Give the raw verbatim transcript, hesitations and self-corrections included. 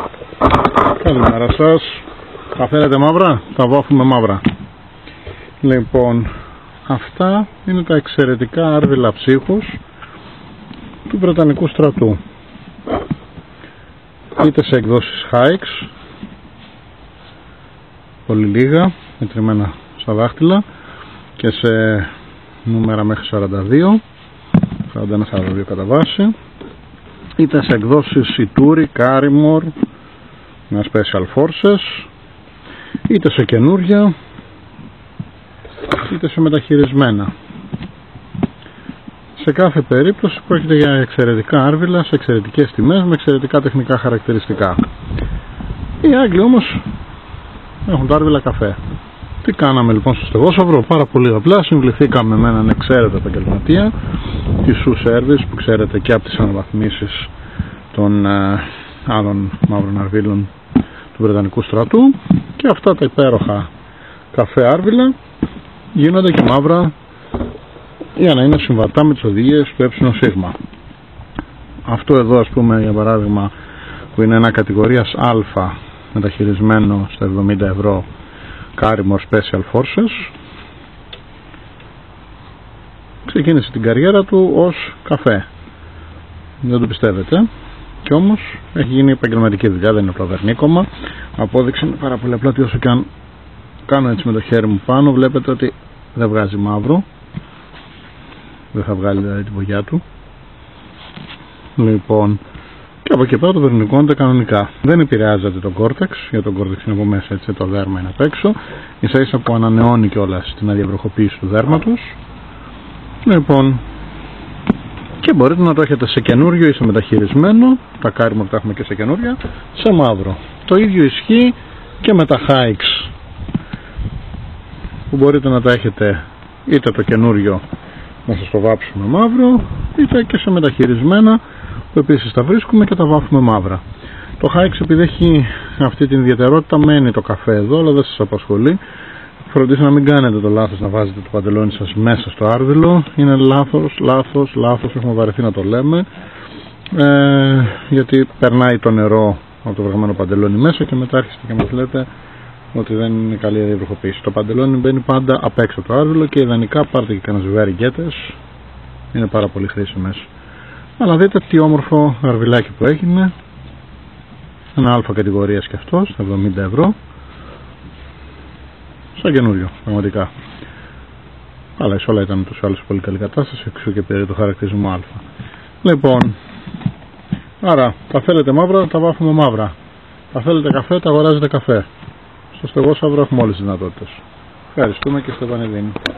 Καλημέρα σας. Θα θέλετε μαύρα? Θα βάφουμε μαύρα. Λοιπόν, αυτά είναι τα εξαιρετικά άρβιλα ψύχους του Βρετανικού στρατού. Είτε σε εκδόσεις Hikes, πολύ λίγα, μετρημένα στα δάχτυλα, και σε νούμερα μέχρι σαράντα δύο, σαράντα ένα σαράντα δύο κατά βάση, είτε σε εκδόσεις Ituri, Karrimor με Special Forces, είτε σε καινούρια, είτε σε μεταχειρισμένα. Σε κάθε περίπτωση πρόκειται για εξαιρετικά άρβιλα, σε εξαιρετικές τιμές, με εξαιρετικά τεχνικά χαρακτηριστικά. Οι Άγγλοι όμως έχουν τα άρβιλα καφέ. Τι κάναμε λοιπόν στο Στεγόσαυρο? Πάρα πολύ απλά. Συμβουληθήκαμε με έναν εξαίρετο επαγγελματία τη Sue Service, που ξέρετε και από τις αναβαθμίσεις των ε, άλλων μαύρων αρβίλων του Βρετανικού στρατού, και αυτά τα υπέροχα καφέ άρβιλα γίνονται και μαύρα για να είναι συμβατά με τις οδηγίες του ε.σ. Αυτό εδώ, ας πούμε, για παράδειγμα, που είναι ένα κατηγορίας Α μεταχειρισμένο στα εβδομήντα ευρώ Karrimor Special Forces, ξεκίνησε την καριέρα του ως καφέ. Δεν το πιστεύετε, και όμως έχει γίνει επαγγελματική δουλειά, δεν είναι απλά βερνίκωμα. Απόδειξη είναι πάρα πολύ απλά ότι όσο και αν κάνω έτσι με το χέρι μου πάνω, βλέπετε ότι δεν βγάζει μαύρο, δεν θα βγάλει δηλαδή την βογιά του. Λοιπόν, και από εκεί πέρα το βερνικώνεται κανονικά. Δεν επηρεάζεται το κόρτεξ, γιατί το κόρτεξ είναι από μέσα, έτσι, το δέρμα είναι απ' έξω. Ίσα ίσα που ανανεώνει κιόλας την αδιαβροχοποίηση του δέρματος. Λοιπόν, και μπορείτε να το έχετε σε καινούριο ή σε μεταχειρισμένο. Τα Karrimor τα έχουμε και σε καινούρια, σε μαύρο. Το ίδιο ισχύει και με τα Hikes, που μπορείτε να τα έχετε είτε το καινούριο να σας το βάψουμε μαύρο, είτε και σε μεταχειρισμένα, που επίσης τα βρίσκουμε και τα βάφουμε μαύρα. Το Hikes, επειδή έχει αυτή την ιδιαιτερότητα, μένει το καφέ εδώ, αλλά δεν σας απασχολεί. Φροντίστε να μην κάνετε το λάθος να βάζετε το παντελόνι σας μέσα στο άρβιλο. Είναι λάθος, λάθος, λάθος, έχουμε βαρεθεί να το λέμε, ε, γιατί περνάει το νερό από το βρεγμένο παντελόνι μέσα και μετά έρχεστε και μας λέτε ότι δεν είναι καλή η αδιαβροχοποίηση. Το παντελόνι μπαίνει πάντα απ' έξω το άρβιλο, και ιδανικά πάρτε και κανένα ζευγάρι γκέτες, είναι πάρα πολύ χρήσιμες. Αλλά δείτε τι όμορφο αρβιλάκι που έγινε, ένα α κατηγορίας και αυτό, στα εβδομήντα ευρώ, σαν καινούριο, πραγματικά. Αλλά η όλα ήταν τους άλλους σε πολύ καλή κατάσταση, εξού και πήρε το χαρακτηρισμό α. Λοιπόν, άρα τα θέλετε μαύρα, τα βάφουμε μαύρα. Τα θέλετε καφέ, τα αγοράζετε καφέ. Στο Στεγόσαυρο έχουμε όλες τις δυνατότητες. Ευχαριστούμε και στο Πανεδίνη.